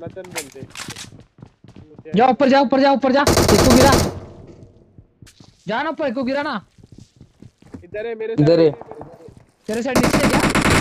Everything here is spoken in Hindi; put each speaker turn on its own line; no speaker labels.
ना चल बंदे।
जा ऊपर जा ऊपर जा ऊपर जा, इसको गिरा, जा ना ऊपर, इसको गिरा ना।
इधर है मेरे
इधर
साइड
है।
है।
तेरे साइड नीचे है क्या?